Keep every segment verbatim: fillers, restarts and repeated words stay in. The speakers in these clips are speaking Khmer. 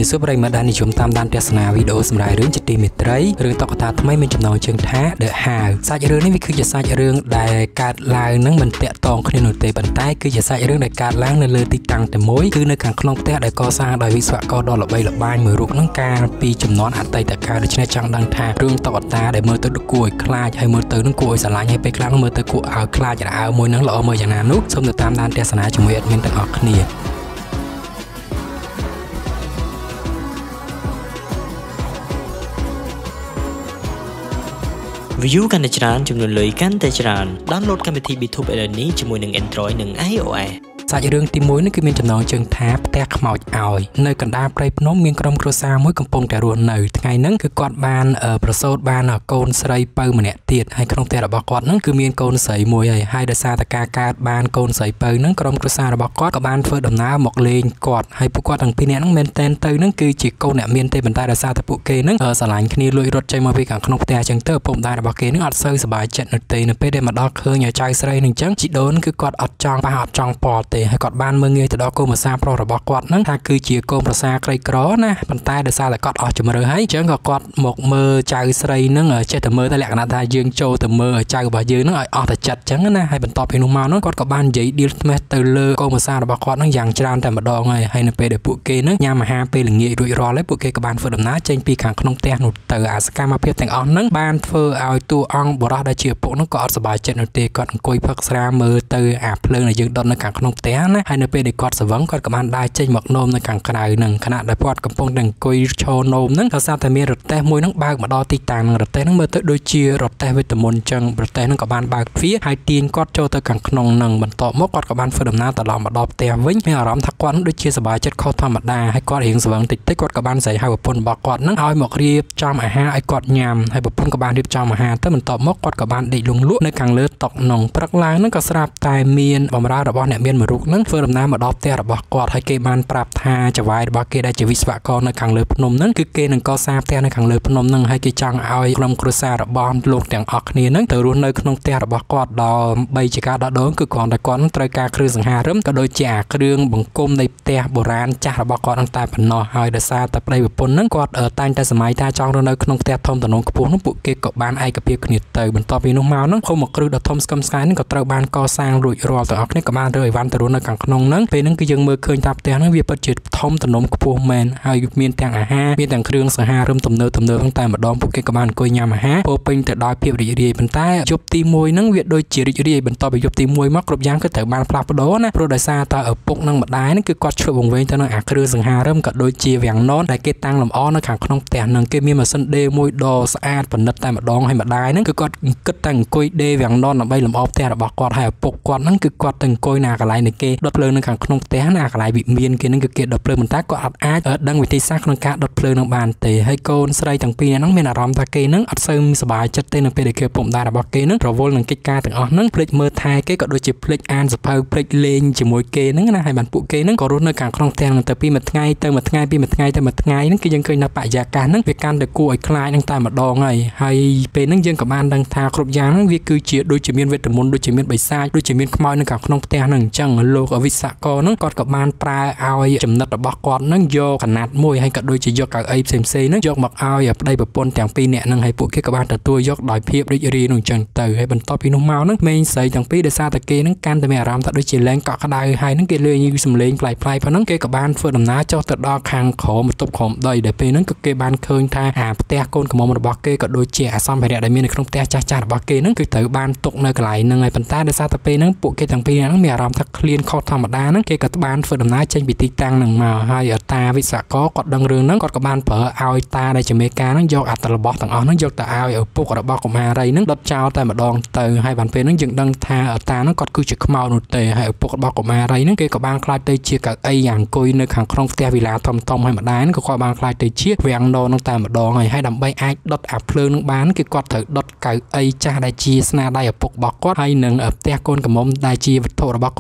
มีสุบไรมาดานิชมตามด้านเทศนาวิดีโอสมัยเรื่องจิตติมิตรเรื่องตอกตาทำไมเป็นจำนวนเชิงท้าเดอะฮาวสายเรื่องนี้คือจะสายเรื่องได้การลายนั่งมันเตะตองคณีนุเตบันใต้คือจะสายเรื่องได้การล้างในเรือติดตังแต่มวยคือในการคลองเตะได้ก่อสร้างโดยวิศวกรดอลลาร์ใบละบายมือรุกนั่งการปีจำนวนอัตไตแต่การโดยชนะจังดังทางเรื่องตอกตาได้เมื่อตัวกุยคลาให้เมื่อตัวนั่งกุยสลายให้ไปครั้งเมื่อตัวกุยเอาคลาจะเอามวยนั่งหล่อเมื่ออย่างนั้นนุ๊กสมเด็จตามด้านเทศนาจมวยอัดมินต่างออกเนียวิวกันในจานจำนวนเลยกันแต่จานดาวน์โหลดกันไปที่บิทูบเอเลนี้จมูกหนึ่ง Android หนึ่ง ไอ โอ เอสสายเรื่องตีมวยนั่นคือมีจำนวนเชิงท้าแตกหมอกอ่อยในกันดาไปพนมมีกรมครัวซามวยกำปงแต่รวนหนึ่งไงนั่นคือกอดบานเอ่อประโซดบานโกนใส่เปิลมาเนี่ยเตียดให้ครองแต่ระบอกกอดนั่นคือมีโกนใส่มวยให้เดซาตะกาการบานโกนใส่เปิลนั่นกรมครัวซาระบอกกอดกับบานเฟิร์ดดำน้ำหมอกเลงกอดให้ผู้กอดต่างปีเนี่ยนั่งเมนเทนเตอร์นั่นคือจีโกเนี่ยเมนเตบันไดเดซาตะปุเกนั่นเออสลายคณีลุยรถใจมาไปกับขนมแต่จังเตอร์ปมได้ระบอกเกนั่งอัดเซอร์สบายจัดนึกเตยนึกไปได้มาดอกเคยอย่าใจใส่หนึ่งจังจีโดนคือกอดอัดจองปะอัดจองปอเตให้กอดบานเมืองแต่ดอกโกมาซาโปรระบอกกอดนั่งถ้าคือจีโกมาซาไกลกรอนะปันใต้เดซาแต่กอดออกจะมาเลยให้จังก็กอดหมกมือใจใส่นั่งเออเจตมือแต่แหลกนาทายืงโจแต่มือใจบ่ยืงนั่งออกแต่จัดจังนะให้บรรทบเพนุมานั่งกอดกับบ้านใหญ่ดีลเมตเตอร์เลอโกมาซาระบอกกอดนั่งอย่างจานแต่มาดองไงให้ในเปเดปุเกนั่งยามาหาเปหลิงเงี้ยรุยรอและปุเกกับบ้านเฟอร์ดำน้าเจนปีขังขนมเตะหนุดเตอร์อาสกามาเพียบแต่งอ่อนนั่งบ้านเฟอร์เอาตัวอ่องบรอดได้เชียร์ปุนั่งกอดสบายเจนหนุดเตะกอดกุยพักสรามือเตอร์อาเพลิงในยืงดอนในขังขนมเตะนะให้ในเปเดกอดสวังกอดกับบ้านได้เจนหมกนมในขังขนาดหนึ่งขณะได้พอดกับพงดังกุยโชนมนั่งกษัตริย์แต่มีรถเตะมวยนั่งบางมาดอติตางรถเตะนั่งมือเตอร์โดยเชียร์รถเตะวิตามินจังรถเตะนั่งกับบ้านบางฟีให้ตีนกอดโจเตอร์ขังขนมหนึ่งบรรทบมกกอดกับบ้านเฟอร์ดำน้าตลอดมาดอเตะวิ่งไม่อารมณ์ทักวันโดยเชียร์สบายเจ็ดข้อธรรมดาให้กอดเห็นสว่างติดติดกอดกับบ้านใส่ให้แบบปนบอกกอดนั่งเอาหมกเรียบจอมอาหารไอ้กอดยำให้แบบปนกับบ้านเรียบจอมอาหารแต่มันตอบมกกอดกับบ้านเด็กลุงลุในขังเลือดตกหนองปลักลางนั่งก็สลับตายเมียนบอมราระบอเนี่ยเมียนมารุกนั่งเฟอร์ดำน้ามาดอเตะระบอกกอดให้เกบ้านปราบทาจะไว้ระบอกเกได้จะวิศวกรในขังเลือดพนมนั่นคือเกหนึ่งก็ทราบแต่ในขังเลือดพนมนั่งให้เกจังเอากรมครัวซาระบอมลงแต่งออกนี่นั่งแต่รุ่นในขนมเตะระบอกกอดดอใบจิกาดอโดนคือก่อนแต่ก่อนตรายการเครื่องสังหารเริ่มก็โดยจ่าเครื่องบังกลมในเตะโบราณจ่าระบอกกอดตั้งแต่ปนนอให้เดซาแต่ไปแบบปนนั่งกอดเออตั้งแต่สมัยท่าจองรุ่นในขนมเตะทอมตะนงกระปุกนั่งปุกเกกกับบ้านไอกับเพียกนิดเตยบรรทบปีนุ่มเมานั่งคมกระดูดทอมสกัมสกายนั่งก็ตรบ้านก่อสร้างรุ่ยรอแต่ออกนี่กับบ้านเลยวันแต่รุ่นในขังขนมนั่งเป็นนั่งก็ยังมือเคยตับเตะนั่งเวียบจิตทอมตะนงกระปุกแมนให้มีแต่งอาหารมีแต่งเครื่องสังหารเริ่มตำเนิดตำเนิดตั้งแต่มาดองปุกเกกับบ้านกุยยำอาหารโปเป็นแต่ดอยเพียบรีรีบรรท้ายบตีมวยนั่งเวียดโดยจีรีรีบรรทบไปยบตีมวยมักกรบยางก็แต่บ้านปลาปโดนะโปรดซาตาเออปุกนั่งบัดได้นั่นคือกอดช่วยวงเวงตะนั่งอาเครือสังหารเริ่มกับโดยจีแหวงนอนได้เกตังลำอ้อในขังขนมแต่นั่งเกมีมาสันเดมวยดอสะอาดปนนัดแต่มาดองให้บัดได้นั่นคือกอดกึศแต่งกุยเดแหวงนอนลำใบลำอ้อแต่ระบอกกอดให้ปุกกอดนั่นคือกอดแต่งกุยนากระไรในเกดเพลิงในขังขนมแต่นากระไรบิเมียนเกนั่นคือเกดเพลิงมันตากอดอาดเออดังวิธีซักนังกาดเพลิงนังบานเตะให้โกนใส่ต่างปีนั่งเมียนอารมณ์ตาเกนั่งอัดซึมสบายจัดเต้นไปเด็กเกปุ่มได้ระบอกเกนั่งเราโวลังกิจการต่างอ่อนนั่งเพลิดเมื่อไทยเกก็โดยจีเพลิดอ่านสะเพอเพลิดเลงจีมวยเกนั่งนะให้บันปุเกนั่งก็รู้ในการคลองแทงแต่ปีมัดไงแต่มัดไงปีมัดไงแต่มัดไงนั่งก็ยังเคยนับปะยาการนั่งเวียการเด็กกู้ไอ้คลายนั่งตายมัดดองไงให้เป็นนั่งยังกับบ้านดังทาครบยางนั่งวิคือเจียโดยจีเมียนเวทมนต์โดยจีเมียนใบซ่าโดยจีเมียนขมายในการคลองแทงนั่งจังโลกอวิสกอนั่งกอดกับบ้านปลาเอาจำนัดระบอกกอดนั่งโยขนาดมวยให้กับโดยจีโยกับไอ้เซมเซนั่งโยกหมักเอาอย่าได้แบบปนแต่งปีเนี่ยนั่งให้ปุเกกับบ้านแต่ตัวยกดอยเพียบริรีนุ่งจังเตยให้บรรทบปีนุ่มเมานั่งเมย์ใส่จังปีเดซาตะเกนั่งการแต่เมียรำตัดด้วยจีแรงเกาะกระไดให้นั่งเกลือยืดสมเลงปลายปลายเพราะนั่งเกกับบ้านเฟื่องดำน้าเจ้าตัดดอกคางขอมาตบขมได้เดี๋ยวไปนั่งก็เกบ้านเคยท่าหาเตะโกนกับมอมระบอกเกก็โดยเจี๋ยซ้ำไปเนี่ยได้มีในขนมเตะจ้าจ้าระบอกเกนั่งคือเตยบ้านตกในกระไหลนั่งไงปันตาเดซาตะเปนั่งปุเกจังปีนั่งเมียรำทักเคลียนข้อธรรมดานั่งเกกับบ้านเฟื่องดำน้าเจนบิติตังหนึ่งมาให้ตาวิสากอกอดดังเรืองนั่งกอดกับบ้านเผอเอาตาในจเมกานั่งโยกอัตระบอกต่างอ๋อนั่งโยกแต่เอาเอาปุกระบอกของมาอะไรนั่งดดเจ้าแต่มาดองเตยให้บันเปนั่งยังดังทาตานั่งกอดคือจะขมเอาหนุเตยให้ปุกระบอกของมาอะไรนั่งเกกับบ้านคลายเตยเชียกับไออย่างกุยในขังครองเตะเวลาทอมทอมให้มาได้นั่นก็ความบางคลายเตยเชียแหวงโดนตั้งแต่มาดองให้ดำใบไอดดอับเพลิงบ้านคือกอดเถอดดไก่ไอจ้าได้จีสนาได้ปุกบอกกอดให้หนึ่งเตะโกนกับมอมได้จีวัตถุระบอกโกนใส่บ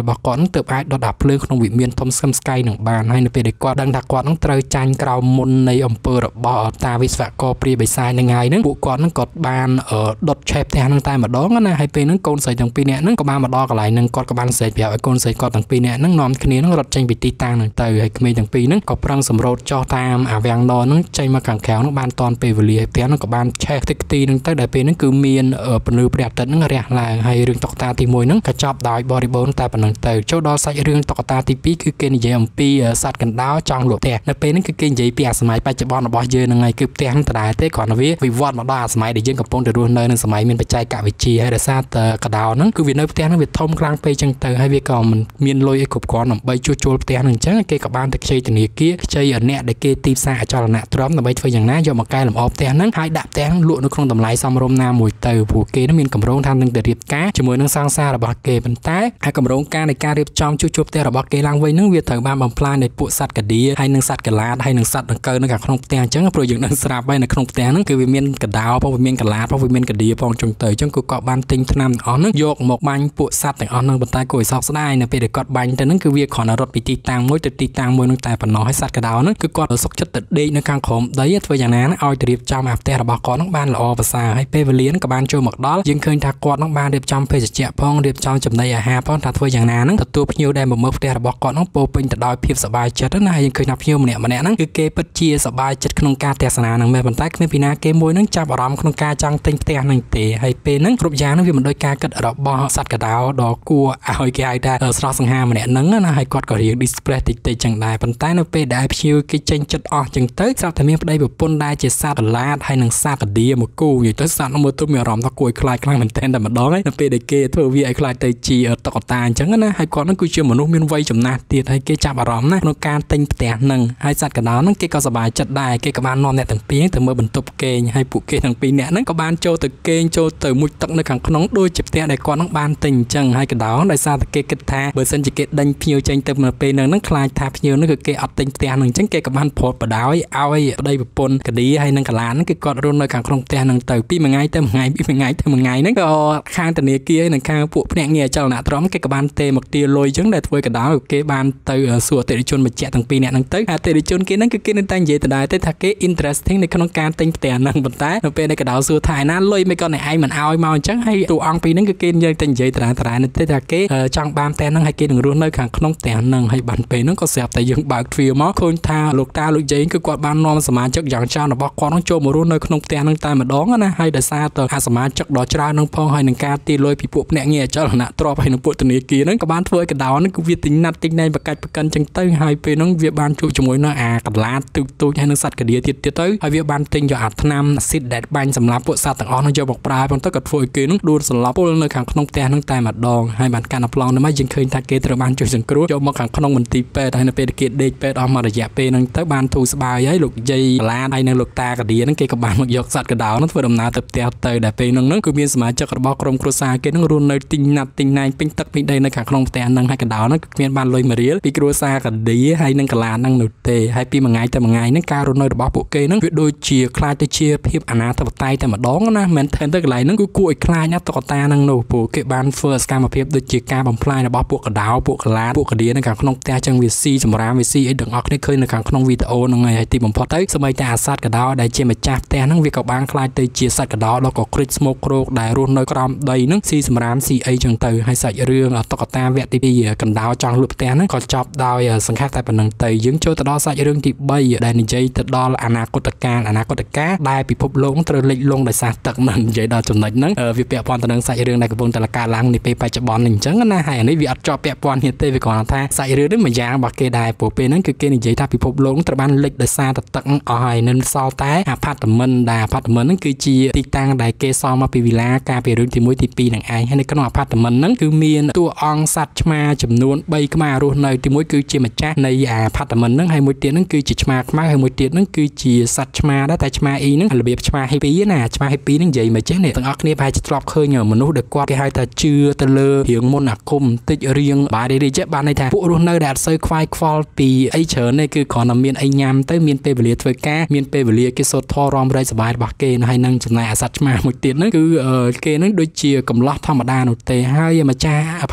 របស់គាត់នឹងទើបអាចដុតដាភ្លើងក្នុងវិមានធំស្កឹមស្កៃនឹងបានហើយនៅពេលដែលគាត់ដឹងថាគាត់នឹងត្រូវចាញ់ក្រោមមុននៃអំពើរបស់តាវិស្វករព្រាយបិសាចនឹងហើយនឹងពួកគាត់នឹងគាត់បានដុតឆេបផ្ទះនឹងតែម្ដងណាហើយពេលហ្នឹងកូនស្រីទាំងពីរនាក់ហ្នឹងក៏បានមកដល់កន្លែងហ្នឹងគាត់ក៏បានស្រែកប្រាប់ឲ្យកូនស្រីគាត់ទាំងពីរនាក់ហ្នឹងនាំគ្នាហ្នឹងរត់ចេញពីទីតាំងហ្នឹងទៅហើយក្មេងទាំងពីរហ្នឹងក៏ប្រឹងសម្រូតចោះតាមអាវាំងណហ្នឹងចេញមកខាងក្រៅហ្នឹងបានតនពេលវេលាហើយផ្ទះហ្នឹងក៏បានឆេះទឹកទីហ្នឹងទៅដែលពេលហ្នឹងគឺមានពន្លឺព្រះអាទិត្យហ្នឹងរះឡើងហើយរឿងតុក្កតាទីមួយហ្នឹងក៏ចប់ដោយបរិបូរណ៍តែប៉ុណ្្នឹងទៅចូលដល់សាច់រឿងតុក្កតាទីពីរគឺគេនិយាយអំពីសត្វកណ្ដោចង់លក់ផ្ទះនៅពេលហ្នឹងគឺគេនិយាយពីអាសម័យបច្ចុប្បន្នរបស់យើងហ្នឹងហើយគឺផ្ទះហ្នឹងដដែលទេគ្រាន់តែវាវិវត្តមកដល់អាសម័យដែលយើងកំពុងតែរស់នៅនឹងសម័យមានបច្ចេកវិទ្យាហើយដោយសារតែកដោហ្នឹងគឺវានៅផ្ទះហ្នឹងវាធំខ្លាំងពេកចឹងទៅហើយវាក៏មិនមានលុយឲ្យគ្រប់គ្រាន់ដើម្បីជួសជុលផ្ទះហ្នឹងអញ្ចឹងគេក៏បានទៅខ្ចីធនាគារខ្ចីអ្នកដែលគេទីផ្សារអចលនទ្រព្យដើម្បីធ្វើយ៉ាងណាយកមកកែលម្អផ្ទះហ្នឹងហើយដាក់ផ្ទះហ្នឹងលក់នៅក្នុងតម្លៃសមរម្យណាមួយទៅព្រោះគេនឹងមានកម្រងថានឹងទៅរៀបការជាមួយនឹងសង្សាររបស់គេប៉ុន្តែហើយកម្រងការនៃការរៀបចំជួសជុលផ្ទះរបស់គេឡើងវិញហ្នឹងវាត្រូវបានបំផ្លាញដោយពួកសត្វកាឌីហើយនឹងសត្វកលាតហើយនឹងសត្វដង្កូវនៅខាងក្នុងផ្ទះអញ្ចឹងព្រោះយើងនឹងស្រាប់ហើយនៅក្នុងផ្ទះហ្នឹងគឺវាមានកដោផងវាមានកលាតផងវាមានកាឌីផងចឹងទៅអញ្ចឹងគឺគាត់បានទិញថ្នាំទាំងអស់ហ្នឹងយកមកបាញ់ពួកសត្វទាំងអស់ហ្នឹងប៉ុន្តែគួរឲ្យសោកស្ដាយនៅពេលដែលគាត់បាញ់ទៅហ្នឹងគឺវាគ្រាន់តែរត់ពីទីតាំងមួយទៅទីតាំងមួយហ្នឹងតែប៉ុណ្ណោះហើយសត្វកដោហ្នឹងគឺគាត់សុខចិត្តទៅដេកនៅខាងក្រោមដីធ្វើយ៉ាងណាឲ្យទៅរៀបចំអាផ្ទះរបស់គាត់ហ្នឹងបានល្អប្រសើរហើយពេលវេលាហ្នឹងក៏បានចូលមកដល់យើងឃើញថាគាត់ហ្នឹងបានរៀបចំភេសជ្ជៈផងរៀបចំចំណីអាហារផងថាធ្វើយ៉ាងណាហ្នឹងទទួលភ្ញៀវដែលមកមើលផ្ទះរបស់គាត់ហ្នឹងពោពេញទៅដោយភាពសប្បាយចិត្តណាហើយយើងឃើញថាភ្ញៀវម្នាក់ម្នាក់ហ្នឹងគឺគេពិតជាសប្បាយចិត្តក្នុងការទស្សនាហ្នឹងមែនប៉ុន្តែគ្មានពីណាគេមួយហ្នឹងចាប់អារម្មណ៍ក្នុងការចង់ទិញផ្ទះហ្នឹងទេហើយពេលហ្នឹងគ្រប់យ៉ាងហ្នឹងវាមិនដូចការគិតរបស់សត្វកដោដ៏គួរឲ្យគេហៅថាស្រស់សង្ហាម្នាក់ហ្នឹងណាហើយគាត់ក៏រៀង dispress តិចតិចចឹងដែរប៉ុន្តែនៅពេលដែលភ្ញៀវគេចេញចិត្តអស់ចឹងទៅស្រាប់តែមានប្តីប្រពន្ធដែលជាសត្វកលាតហើយនឹងសត្វកាឌីមកគូនិយាយទៅសត្វនោះមើលទៅមានអារម្មណ៍ថាគួរឲ្យខ្លាចខ្លាំងមែនទែនតែម្ដងហើយនៅពេលដែលគេធ្វើវាឲ្យខ្លាចទៅជាតុក្កតាអញ្ចឹងណាហើយគាត់ហ្នឹងគឺជាមនុស្សមានវ័យចំណាស់ទៀតហើយគេចាប់អារម្មណ៍ណាក្នុងការទិញផ្ទះហ្នឹងហើយសត្វកដោហ្នឹងគេក៏សប្បាយចិត្តដែរគេក៏បាននាំអ្នកទាំងពីរទៅមើលបន្ទប់គេងហើយពួកគេទាំងពីរអ្នកហ្នឹងក៏បានចូលទៅគេងចូលទៅមុជទឹកនៅខាងក្នុងដូចជាផ្ទះដែលគាត់ហ្នឹងបានទិញអញ្ចឹងហើយកដោដោយសារតែគេគិតថាបើសិនជាគេដេញភ្ញៀវចេញទៅនៅពេលហ្នឹងហ្នឹងខ្លាចថាភ្ញៀវហ្នឹងគឺគេអត់ទិញផ្ទះហ្នឹងអញ្ចឹងគេក៏បានប្រត់បដោយឲ្យប្តីប្រពន្ធកាឌីហើយនឹងកលានហ្នឹងគឺគាត់រស់នៅខាងក្នុងផ្ទះហ្នឹងទៅពីមួយថ្ងៃទៅមួយថ្ងៃពីមួយថ្ងៃទៅមួយថ្ងៃហ្នឹងក៏ខាងធនាគារនិងខាងពួកភ្នាក់ងារអចលនទ្រព្យគេក៏បានទេមកទាលុយអញ្ចឹងដែលធ្វើកដោគេបានទៅសួរអតិថិជនបញ្ជាក់ទាំងពីរអ្នកហ្នឹងទៅអតិថិជនគេហ្នឹងគឺគេនៅតែនិយាយដដែលទៅថាគេ interesting នៅក្នុងការទិញផ្ទះហ្នឹងប៉ុន្តែនៅពេលដែលកដោសួរថាឯណាលុយមិនក៏អ្នកឯងមិនឲ្យមកអញ្ចឹងហើយតួអង្គពីរហ្នឹងគឺគេយើងតែនិយាយដដែលដដែលទៅថាគេចង់បានផ្ទះហ្នឹងហើយគេនឹងរស់នៅខាងក្នុងផ្ទះហ្នឹងហើយបានពេលហ្នឹងក៏ស្រាប់តែយើងបើកទ្វារមកឃើញថាលោកតាលោកយាយគឺគាត់បាននាំសមាជិកយ៉ាងច្រើនរបស់គាត់ហ្នឹងចូលមករស់នៅក្នុងផ្ទះហ្នឹងតែម្ដងណាហើយដោយសារតែអាសមាជិកដ៏ច្រើនហ្នឹងផងហើយនឹងការទាលុយពីពួកភ្នាក់ងារអចលនទ្រព្យហើយនឹងពួកធនាគារហ្នឹងក៏បានធ្វើឲ្យកដោហ្នឹងគឺវាទិញណាត់ទិញណែបកាច់បកិនចឹងទៅហើយពេលហ្នឹងវាបានជួបជាមួយនឹងអាកន្លាតទូចទូចហើយនឹងសត្វកាឌីទៀតទៀតទៅហើយវាបានទិញយកអាថ្នាំអាស៊ីតដែលបាញ់សម្លាប់ពួកសត្វទាំងអស់ហ្នឹងយកមកប្រើប៉ុន្តែក៏ធ្វើឲ្យគេហ្នឹងដួលសន្លប់ពុលនៅខាងក្នុងផ្ទះហ្នឹងតែម្ដងហើយបានកាន់ប្លង់ហ្នឹងមកយើងឃើញថាគេត្រូវបានជួយសង្គ្រោះយកមកខាងក្នុងមន្ទីរពេទ្យហើយនៅពេលគេដេកពេទ្យអស់មួយរយៈពេលហ្នឹងទៅបានធូរស្បើយហើយលោកយាយកលានហើយនឹងលោកតាកាឌីហ្នឹងគេក៏បានមកយកសត្វកដោហ្នឹងធ្វើដំណើរទៅផ្ទះទៅដែលពេលហ្នឹងហ្នឹងគឺមានសមាជិករបស់ក្រុមគ្រួសារគេហ្នឹងរស់នៅទិញណាត់ទិញណែងពេញទឹកពេញដីនៅខាងក្នុងផ្ទះហ្នឹងហើយកដោហ្នឹងគឺគ្មានបានលុយមួយរៀលពីគ្រួសារកាឌីហើយនឹងកលានហ្នឹងនោះទេហើយពីមួយថ្ងៃទៅមួយថ្ងៃហ្នឹងការរស់នៅរបស់ពួកគេហ្នឹងវាដូចជាខ្លាចទៅជាភាពអនាធិបតេយ្យតែម្ដងណាមែនទែនទៅកន្លែងហ្នឹងគឺគួរឲ្យខ្លាចណាតុក្កតាហ្នឹងនោះព្រោះគេបានធ្វើសកម្មភាពដូចជាការបំផ្លាញរបស់ពួកកដោពួកកលានពួកកាឌីនៅខាងក្នុងផ្ទះចឹងវាស៊ីសម្រាមវាស៊ីអីទាំងអស់គ្នាឃើញនៅខាងក្នុងវីដេអូហ្នឹងហើយទីបំផុតទៅសម្បីតែអាសត្វកដោដែលជាម្ចាស់ផ្ទះហ្នឹងវាក៏បានខ្លាចទៅជាសត្វកដោដ៏ក៏ក្រិចស្មោកគ្រោកដែលរស់នៅក្រោមដីហ្នឹងស៊ីសម្រាមស៊ីអីចឹងទៅហើយសាច់រឿងតុក្កតាវគ្គទីពីរកណ្ដោចង់លក់ផ្ទះហ្នឹងក៏ចប់ដោយសង្ខេបតែប៉ុណ្្នឹងទៅយើងចូលទៅដល់សាច់រឿងទីបីដែលនិយាយទៅដល់អនាគតកាលអនាគតកាលដែលពិភពលោកត្រូវលិចលង់ដោយសារទឹកហ្នឹងនិយាយដល់ចំណុចហ្នឹងវាពាក់ព័ន្ធទៅនឹងសាច់រឿងដែលកំពុងតែកើតឡើងនាពេលបច្ចុប្បន្នអញ្ចឹងណាហើយអានេះវាអត់ជាប់ពាក់ព័ន្ធគ្នាទេវាគ្រាន់តែថាសាច់រឿងនេះមួយយ៉ាងរបស់គេដែរព្រោះពេលហ្នឹងគឺគេនិយាយថាពិភពលោកត្រូវបានលិចដោយសារតែទឹកអស់ហើយនៅសល់តែអាផាតមិនដែលអាផាតមិនហ្នឹងគឺជាទីតាំងដែលគេសល់មកពីវិឡាការពីរឿងទីមួយទីពីរនឹងឯងហើយនៅក្នុងអាផាតមិនហ្នឹងគឺមានតួអង្គសត្វឆ្មាចំនួនបីក្បាលរស់នៅទីមួយគឺជាម្ចាស់នៃអាផាតមិនហ្នឹងហើយមួយទៀតហ្នឹងគឺជាឆ្មាខ្មៅហើយមួយទៀតហ្នឹងគឺជាសត្វឆ្មាដែរតែឆ្មាអ៊ីហ្នឹងរបៀបឆ្មាហេពីណាឆ្មាហេពីហ្នឹងនិយាយមកចេះនេះទាំងអស់គ្នាប្រហែលជាធ្លាប់ឃើញមនុស្សដែលគាត់គេហៅថាជឿទៅលើរឿងមុនអាគមតិចរៀងបាយរីចេះបានន័យថាពួករស់នៅដែលអត់សូវខ្វាយខ្វល់ពីអីច្រើនទេគឺគ្រាន់តែមានអីញ៉ាំទៅមានពេលវេលាធ្វើការមានពេលវេលាគេសូត្រធម៌រំរែកសប្បាយរបស់គេហើយនឹងចំណែកអាសត្វឆ្មាមួយទៀតហ្នឹងគឺគេហ្នឹងដូចជាកំឡោះធម្មតានោះទេហើយម្ចាស់អាផាតមិន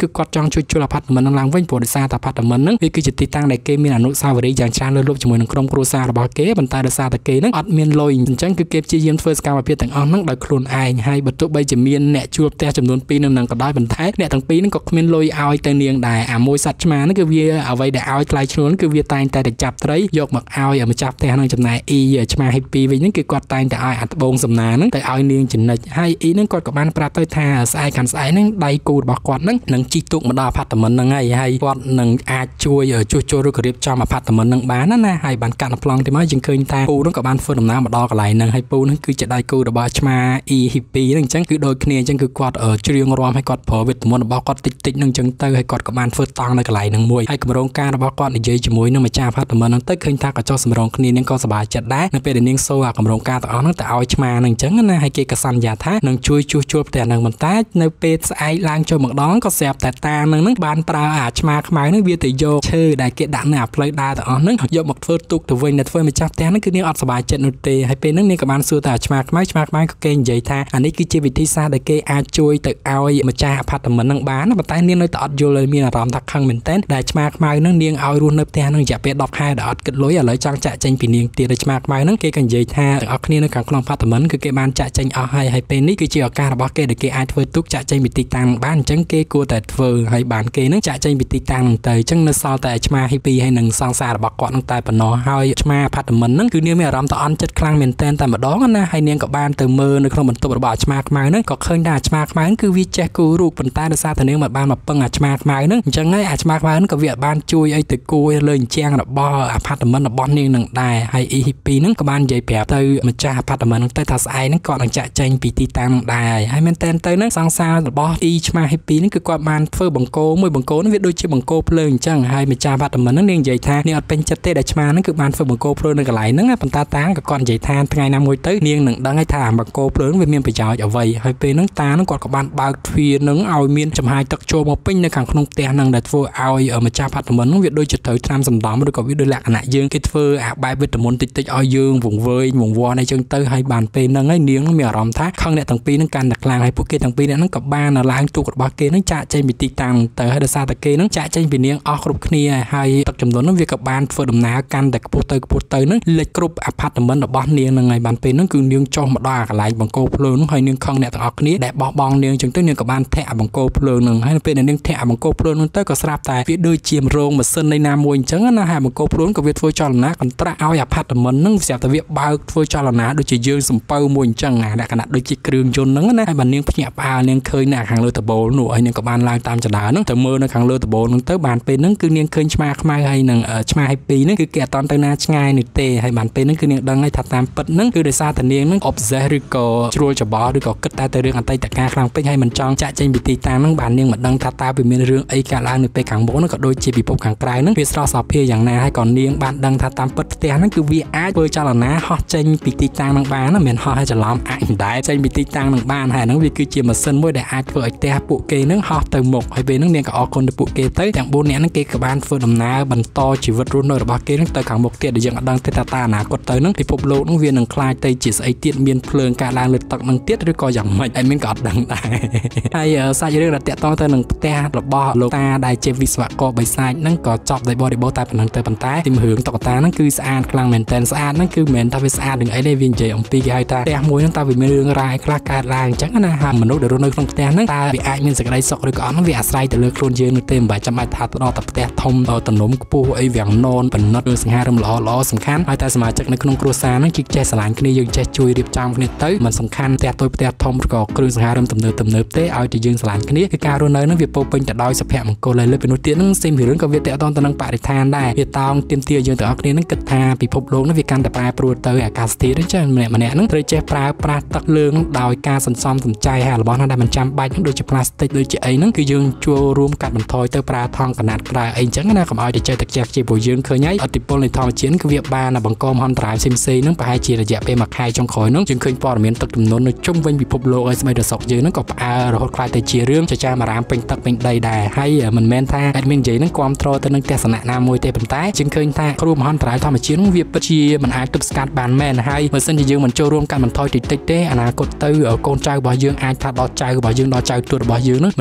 គឺគាត់ចង់ជួយជួលអាផាតមិននឹងឡើងវិញព្រោះដោយសារតែអាផាតមិនហ្នឹងវាគឺជាទីតាំងដែលគេមានអនុស្សាវរីយ៍យ៉ាងច្រើនលើសលប់ជាមួយនឹងក្រុមគ្រួសាររបស់គេប៉ុន្តែដោយសារតែគេហ្នឹងអត់មានលុយអញ្ចឹងគឺគេព្យាយាមធ្វើសកម្មភាពទាំងអស់ហ្នឹងដោយខ្លួនឯងហើយបើទោះបីជាមានអ្នកជួលផ្ទះចំនួនពីរនឹងនឹងក៏ដោយប៉ុន្តែអ្នកទាំងពីរហ្នឹងក៏គ្មានលុយឲ្យទៅនាងដែរអាមួយសត្វឆ្មាហ្នឹងគឺវាអ្វីដែលឲ្យថ្លៃឈ្នួលគឺវាតែងតែទៅចាប់ត្រីយកមកឲ្យម្ចាស់ផ្ទះហ្នឹងចំណែកអ៊ីឆ្មាហេពីវិញហ្នឹងគឺគាត់តែងតែឲ្យអាត្បូងសំណាហ្នឹងទៅឲ្យនាងចំណិចហើយអ៊ីហ្នឹងគាត់ក៏បានប្រាប់ទៅថាស្អែកខាន់ស្អែកហ្នឹងដៃគូរបស់គាត់ហ្នឹងនឹងជីកទូកមកដល់អាផាតមិនហ្នឹងហើយហើយគាត់នឹងអាចជួយជួសជុលឬក៏រៀបចំអាផាតមិនហ្នឹងបានណាហើយបានកាត់ប្លង់ទៅមកយើងឃើញថាពូហ្នឹងក៏បានធ្វើដំណើរមកដល់កន្លែងហ្នឹងហើយពូហ្នឹងគឺជាដៃគូរបស់ឆ្មាអ៊ីហ៊ីពីហ្នឹងអញ្ចឹងគឺដូចគ្នាអញ្ចឹងគឺគាត់ច្រៀងរាំឲ្យគាត់ប្រើវិទ្យាមន្តរបស់គាត់តិចតិចហ្នឹងអញ្ចឹងទៅហើយគាត់ក៏បានធ្វើតង់នៅកន្លែងហ្នឹងមួយហើយគម្រោងការរបស់គាត់និយាយជាមួយនឹងម្ចាស់អាផាតមិនហ្នឹងទៅឃើញថាក៏ចុះសម្រងគ្នានាងក៏សប្បាយចិត្តដែរនៅពេលដែលនាងសូអាគម្រោងការទាំងអស់ហ្នឹងទៅឲ្យឆ្មាហ្នឹងអញ្ចឹងណាហើយគេក៏សន្យាថានឹងជួយជួសជុលផ្ទះហ្នឹងបន្តែនៅពេលស្អែកឡើងចូលម្ដងក៏ស្រាប់តែតាហ្នឹងហ្នឹងបានប្រើអាឆ្មាខ្មៅហ្នឹងវាទៅយកឈើដែលគេដាក់នៅអាផ្លូវដើរទាំងអស់ហ្នឹងយកមកធ្វើទូកទៅវិញតែធ្វើម្ចាស់ផ្ទះហ្នឹងគឺនាងអត់សប្បាយចិត្តនោះទេហើយពេលហ្នឹងនាងក៏បានសួរថាឆ្មាខ្មៅឆ្មាខ្មៅក៏គេនិយាយថាអានេះគឺជាវិធីសាស្ត្រដែលគេអាចជួយទៅឲ្យម្ចាស់អាផាតមិនហ្នឹងបានប៉ុន្តែនាងនៅតែអត់យល់មានអារម្មណ៍ថាខឹងមែនទែនដែលឆ្មាខ្មៅហ្នឹងនាងឲ្យរស់នៅផ្ទះហ្នឹងរយៈពេលដប់ខែដែលអត់គិតលុយឥឡូវចង់ចាក់ចេញពីនាងទៀតហើយឆ្មាខ្មៅហ្នឹងគេក៏និយាយថាទាំងអស់គ្នានៅខាងក្នុងអាផាតមិនគឺគេបានចាក់ចេញអស់ហើយហើយពេលនេះគឺជាឱកាសរបស់គេដែលគេអាចធ្វើទូកចាក់ចេញពីទីតាំងបានអញ្ចឹងគេគួរតែធ្វើហើយបានគេហ្នឹងចាក់ចេញពីទីតាំងហ្នឹងទៅអញ្ចឹងនៅសល់តែឆ្មាហ៊ីពីហើយនឹងសង្សាររបស់គាត់ហ្នឹងតែប៉ុណ្ណោះហើយឆ្មាផាតមិនហ្នឹងគឺនាងមានអារម្មណ៍ថាអន់ចិត្តខ្លាំងមែនទែនតែម្ដងណាហើយនាងក៏បានទៅមើលនៅក្នុងបន្ទប់របស់អាឆ្មាខ្មៅហ្នឹងក៏ឃើញថាអាឆ្មាខ្មៅហ្នឹងគឺវាចេះគូររូបប៉ុន្តែដោយសារតែនាងមិនបានមកពឹងអាឆ្មាខ្មៅហ្នឹងអញ្ចឹងហើយអាឆ្មាខ្មៅហ្នឹងក៏វាអត់បានជួយឲ្យទៅគូរលើអញ្ចាំងរបស់អាផាតមិនរបស់នាងហ្នឹងដែរហើយអ៊ីហ៊ីពីហ្នឹងក៏បាននិយាយប្រាប់ទៅម្ចាស់អាផាតមិនហ្នឹងទៅថាស្អែកហ្នឹងគាត់នឹងចាក់ចេញពីទីតាំងហ្នឹងដែរហើយមែនទែនទៅហ្នឹងសង្សាររបស់អ៊ីឆ្មាហ៊ីពីហ្នឹងគឺគាត់បានធ្វើបង្គោលមួយបង្គោលហ្នឹងវាដូចជាបង្គោលភ្លើងអញ្ចឹងហើយម្ចាស់អាផាតមិនហ្នឹងនាងនិយាយថានាងអត់ពេញចិត្តទេដែលឆ្មាហ្នឹងគឺបានធ្វើបង្គោលភ្លើងនៅកន្លែងហ្នឹងប៉ុន្តែតាក៏គាត់និយាយថាថ្ងៃណាមួយទៅនាងនឹងដឹងហើយថាបង្គោលភ្លើងវាមានប្រយោជន៍អ្វីហើយពេលហ្នឹងតាហ្នឹងគាត់ក៏បានបើកទ្វារហ្នឹងឲ្យមានចំហាយទឹកចូលមកពេញនៅខាងក្នុងផ្ទះហ្នឹងដែលធ្វើឲ្យម្ចាស់អាផាតមិនហ្នឹងវាដូចជាត្រូវត្រាំសម្ដំឬក៏វាដូចលក្ខណៈយើងគេធ្វើអាបែបវិតមុនតិចតិចឲ្យយើងវង្វេងវង្វាន់អីចឹងទៅហើយបានពេលហ្នឹងហើយនាងមានអារម្មណ៍ថាខឹងអ្នកទាំងពីរហ្នឹងកាន់តែខ្លាំងហើយពួកគេទាំងពីរនាក់ហ្នឹងក៏បានឡើងទូករបស់គេហ្នឹងចាក់ចេញពីទីតាំងទៅហើយដោយសារតែគេហ្នឹងចាក់ចេញពីនាងអស់គ្រប់គ្នាហើយទឹកចំនួនហ្នឹងវាក៏បានធ្វើដំណើរកាន់តែខ្ពស់ទៅខ្ពស់ទៅហ្នឹងលេចគ្រប់អាផាតមិនរបស់នាងហ្នឹងហើយបានពេលហ្នឹងគឺនាងចុះមកដល់កន្លែងបង្គោលភ្លើងហ្នឹងហើយនាងខឹងអ្នកទាំងអស់គ្នាដែលបោះបង់នាងចឹងទៅនាងក៏បានធាក់អាបង្គោលភ្លើងហ្នឹងហើយពេលដែលនាងធាក់អាបង្គោលភ្លើងហ្នឹងទៅក៏ស្រាប់តែវាដូចជារោងម៉ាស៊ីននៃណាមួយអញ្ចឹងណាហើយបង្គោលភ្លើងក៏វាធ្វើចលនាកន្ត្រាក់ឲ្យអាផាតមិនហ្នឹងស្រាប់តែវាបើកធ្វើចលនាដូចជាយើងសំពៅមួយអញ្ចឹងលក្ខណៈដូចជាគ្រឿងយន្តហ្នឹងណាហើយបាននាងភ្ញាក់ផ្អើលនាងឃើញនៅខាងលើតបូលនោះហើយនាងក៏បានឡើងតាមចដាហ្នឹងទៅមើលនៅខាងលើតបូលហ្នឹងទៅបានពេលហ្នឹងគឺនាងឃើញឆ្មាខ្មៅហើយនឹងឆ្មាហេពីហ្នឹងគឺគេអត់តន់ទៅណាឆ្ងាយនេះទេហើយបានពេលហ្នឹងគឺនាងដឹងហើយថាតាមពិតហ្នឹងគឺដោយសារតែនាងហ្នឹង obsess ឬក៏ជ្រួលច្បល់ឬក៏គិតតែទៅរឿងអតីតកាលខ្លាំងពេកហើយមិនចង់ចាក់ចេញពីទីតាំងហ្នឹងបាននាងមិនដឹងថាតើវាមានរឿងអីកើតឡើងនៅពេលខាងមុខហ្នឹងក៏ដូចជាពិភពខាងក្រៅហ្នឹងវាស្រស់សោភាយ៉ាងណាហើយក៏នាងបានដឹងថាតាមពិតផ្ទះហ្នឹងគឺវាអាចធ្វើចលនាហោះចេញពីទីតាំងហ្នឹងបានណាមិនហោះឲ្យច្រឡំអាចមិនដែរចេញពីទីតាំងហ្នឹងបានហើយហ្នឹងវាគឺជាម៉ាស៊ីនមួយដែលអាចធ្វើឲ្យផ្ទះពួកគេហ្នឹងហោះទៅមុខហើយពេលហ្នឹងនាងក៏អរគុណទៅពួកគេទៅទាំងបួននាក់ហ្នឹងគេក៏បានធ្វើដំណើរបន្តជីវិតរស់នៅរបស់គេហ្នឹងទៅខាងមុខទៀតដែលយើងអត់ដឹងទេថាតើអនាគតទៅហ្នឹងពិភពលោកហ្នឹងវានឹងខ្លាចទៅជាស្អីទៀតមានភ្លើងកើតឡើងលើទឹកហ្នឹងទៀតឬក៏យ៉ាងម៉េចហើយមានក៏អត់ដឹងដែរហើយសាច់រឿងដែលតាក់ទងទៅនឹងផ្ទះរបស់លោកតាដែលជាវិស្វករបិសាចហ្នឹងក៏ចប់ដោយបរិបូរតែប៉ុណ្ណឹងទៅប៉ុន្តែទីរឿងតុក្កតាហ្នឹងគឺស្អាតខ្លាំងមែនតើស្អាតហ្នឹងគឺមិនមែនថាវាស្អាតនឹងអីទេវានិយាយអំពីគេហៅថាផ្ទះមួយហ្នឹងតើវាមានរឿងរ៉ាវខ្លះកើតឡើងអញ្ចឹងណាហើយមនុស្សដែលរស់នៅក្នុងផ្ទះហ្នឹងតើវាអាចមានសេចក្តីសុខឬក៏អត់ហ្នឹងវាអាស្រ័យទៅលើខ្លួនយើងនោះទេមិនបាច់ចាំបាច់ថាទៅដល់តែផ្ទះធំទំនំខ្ពស់អីវាំងននបណ្ណិតឬសង្ហារឹមល្អល្អសំខាន់ហើយតែសមាជិកនៅក្នុងគ្រួសារហ្នឹងគឺចេះស្រឡាញ់គ្នាយើងចេះជួយរៀបចំគ្នាទៅមិនសំខាន់ផ្ទះតូចផ្ទះធំឬក៏គ្រឿងសង្ហារឹមទំនើបទំនើបទេឲ្យតែយើងស្រឡាញ់គ្នាគឺការរស់នៅហ្នឹងវាពោពេញទៅដោយសុភមង្គលហើយលើពីនោះទៀតហ្នឹងសេមពីរឿងក៏វាតកតងទៅនឹងបរិស្ថានដែរវាតោងទាមទារយើងទាំងអស់គ្នាហ្នឹងគិតថាពិភពលោកហ្នឹងវាកាន់តែប្រែប្រួលទៅអាកាសធាតុហ្នឹងចាម្នាក់ម្នាក់ហ្នឹងត្រូវចេះប្រើប្រាស់ទឹកលើងដោយការសន្សំសំចៃហើយរបស់ហ្នឹងដែលមិនចាំបាច់ហ្នឹងដូចជាផ្លាស្ទិកដូចជាអីហ្នឹងគឺយើងចូលរួមកាត់បន្ថយទៅប្រើថង់កណាត់ប្រើអីអញ្ចឹងណាកុំឲ្យតែចេះតែខ្ជះខ្ជាយព្រោះយើងឃើញហើយឥទ្ធិពលនៃធម្មជាតិគឺវាបានបង្កមហន្តរាយផ្សេងៗហ្នឹងប្រហែលជារយៈពេលមួយខែចុងក្រោយហ្នឹងយើងឃើញព័ត៌មានទឹកជំនន់នៅជុំវិញពិភពលោកហើយស្បីតែស្រុកយើងហ្នឹងក៏ផ្អើលរហូតខ្លាយទៅជារឿងចចាមអារាមពេញទឹកពេញដីដែរហើយមិនមែនថាអេដមីននិយាយហ្នឹងគ្រប់គ្រងទៅនឹងទស្សនៈណាមួយទេប៉ុន្តែយើងឃើញថាគ្រោះមហន្តរាយធម្មជាតិហ្នឹងវាពិតជាមិនអាចទប់ស្កាត់បានមែនហើយបើសិនជាយើងមិនចូលរួមកាត់បន្ថយតិចតិចទេអនាគតទៅកូនចៅរបស់យើងអាចថាដល់ចៅរបស់យើងដល់ចៅទួតរបស់យើងហ្នឹងមិនដឹងថាពួកគេ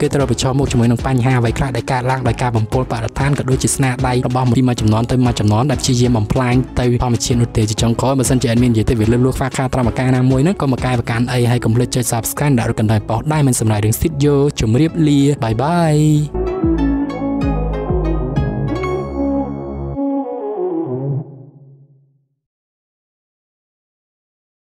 គេត្រូវប្រឈមមុខជាមួយនឹងបញ្ហាអ្វីខ្លះដែលកើតឡើងដោយការបំពុលបរិស្ថានក៏ដូចជាស្នាដៃរបស់ពីមួយចំនួនទៅមួយចំនួនដែលព្យាយាមបំផ្លាញទៅធម្មជាតិនោះទេជាចុងក្រោយបើសិនជា admin និយាយទៅវាលើសលួសខ្វះខាតត្រឹមឱកាសណាមួយហ្នឹងក៏មកកែប្រកាន់អីហើយកុំភ្លេចចុច subscribe ដាក់រូបកណ្ដឹងប៉ុស្តិ៍ដែរមិនសម្រាប់រឿង Studio ជម្រាបលាបាយបាយ